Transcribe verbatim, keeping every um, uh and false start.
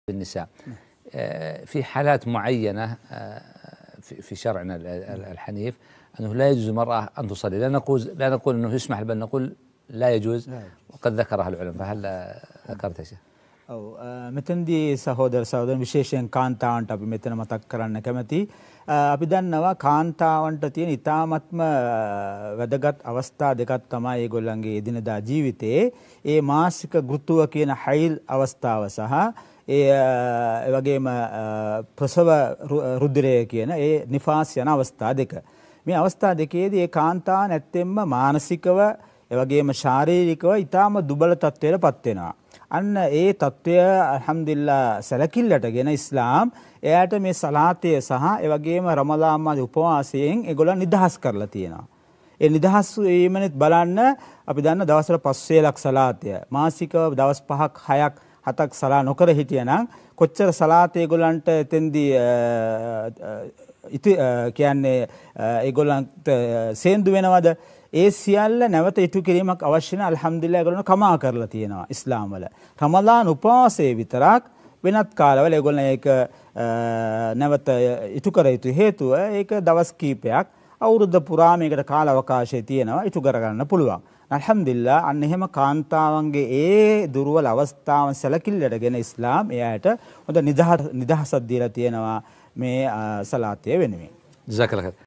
بالنساء في حالات معينة في شرعنا الحنيف أنه لا يجوز المرأة أن تصلي. لا نقول لا نقول أنه يسمح، بل نقول لا يجوز، وقد ذكرها العلماء. فهل ذكرت شيء؟ ඔව් මෙතෙන්දී සහෝදර සහෝදරන් විශේෂයෙන් කාන්තාවන්ට අපි මෙතන මතක් කරන්න කැමති. අපි දන්නවා කාන්තාවන්ට තියෙන ඉතාමත්ම වැදගත් අවස්ථා දෙකක් තමයි ඒගොල්ලන්ගේ එදිනදා ජීවිතයේ ඒ මාසික ඍතුව කියන හයිල් අවස්ථාව සහ ඒ වගේම ප්‍රසව රුධිරය කියන ඒ නිෆාස් යන අවස්ථා දෙක. මේ අවස්ථා දෙකේදී ඒ කාන්තාව නැත්තෙන්ම මානසිකව ඒ වගේම ශාරීරිකව ඉතාම දුබල තත්ත්වයකටපත් වෙනවා. අන්න ඒ తත්වය අල්හම්දුලිල්ලා සැලකිල්ලටගෙන ඉස්ලාම් එයාට මේ සලාතය සහ ඒ වගේම රමදාන් මාස උපවාසයෙන් ඒගොල්ලන් නිදහස් කරලා තියෙනවා. ඒ නිදහස් වීමෙත් බලන්න අපි දන්න දවසට පස් වේලක් සලාතය මාසිකව දවස් පහක් හයක් හතක් සලා නොකර හිටියනම් කොච්චර සලාතය ඒගොල්ලන්ට එතෙන්දී කියන්නේ ඒගොල්ලන්ට සේන්දු වෙනවද? ඒ සියල්ල නැවත ඉටු කිරීමක් අවශ්‍ය නැහැ. අල්හම්දුලිල්ලාහ් ඒගොල්ලෝ කමා කරලා තියෙනවා ඉස්ලාම් වල. රමදාන් උපවාසයේ විතරක් වෙනත් කාලවල ඒගොල්ලෝ ඒක නැවත ඉටු කර යුතු හේතුව ඒක දවස් කීපයක් අවුරුද්ද පුරා මේකට කාල අවකාශය තියෙනවා ඉටු කර ගන්න පුළුවන්. අල්හම්දුලිල්ලාහ් අන්න එහෙම කාන්තාවන්ගේ ඒ දුර්වල අවස්ථාවන් සැලකිල්ලටගෙන ඉස්ලාම් එයාට හොඳ නිදහසක් දීලා තියෙනවා මේ සලාතය වෙනුවෙන්. ජසාකල්ලාහ්.